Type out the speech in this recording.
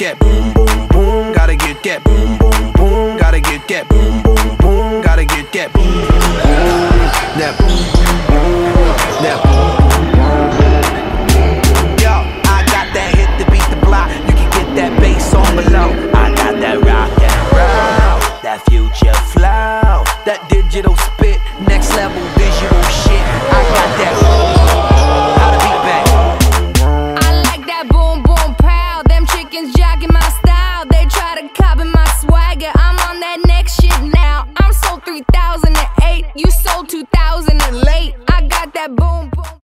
that boom, boom, boom. Gotta get that boom, boom, boom. Gotta get that boom, boom, boom. Gotta get that boom, boom, boom. That boom, boom, that boom, boom. Yo, I got that hit to beat the block. You can get that bass on below. I got that rock and roll, that future flow, that digital spin.